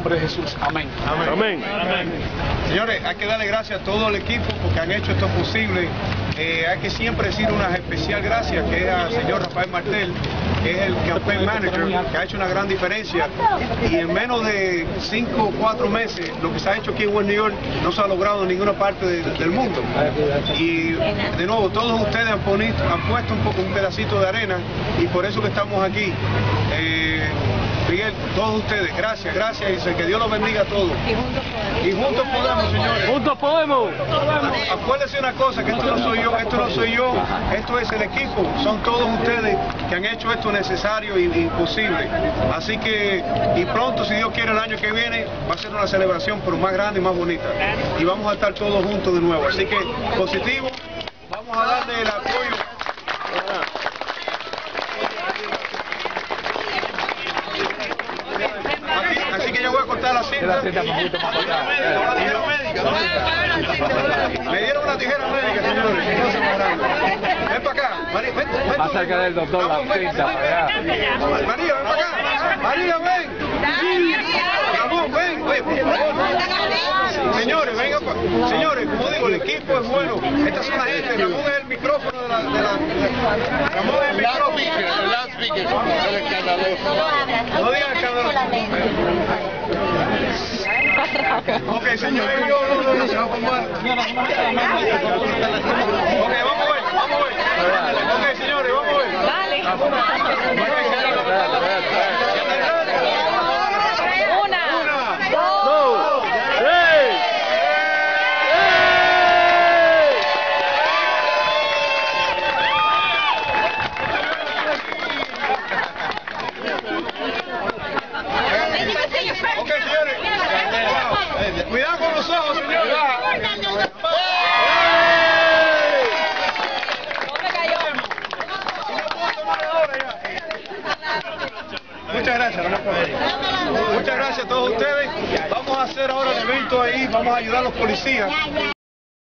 nombre de Jesús. Amén. Amén. Señores, hay que darle gracias a todo el equipo porque han hecho esto posible. Hay que siempre decir una especial gracias que es al señor Rafael Martel, que es el campaign manager, que ha hecho una gran diferencia. Y en menos de 5 o 4 meses, lo que se ha hecho aquí en West New York no se ha logrado en ninguna parte del mundo. Y de nuevo, todos ustedes han puesto un pedacito de arena y por eso que estamos aquí. Miguel, todos ustedes, gracias, y que Dios los bendiga a todos. Y juntos podemos, señores. ¡Juntos podemos! Acuérdense una cosa, que esto no soy yo, esto es el equipo, son todos ustedes que han hecho esto necesario y imposible. Así que, y pronto, si Dios quiere, el año que viene, va a ser una celebración, pero más grande y más bonita. Y vamos a estar todos juntos de nuevo. Así que, positivo, vamos a darle el apoyo. Así que yo voy a cortar la cinta. Me dieron una tijera médica, señores. Ven para acá. Ven. Más cerca del doctor la cinta. María, ven para acá. María, ven. Ramón, ven. Señores, venga. Señores, como digo, el equipo es bueno. Estas son la gente. Ramón es el micrófono de la... Ramón es el micrófono. El escandaloso. No digan escandaloso. Ok, señores. Ok, vamos a ver. Ok, señores, vamos a ver. Dale. Una, ¡Dos! ¡Tres! Ok, señores. Cuidado con los ojos, señores. Muchas gracias. Muchas gracias a todos ustedes. Vamos a hacer ahora el evento ahí, vamos a ayudar a los policías.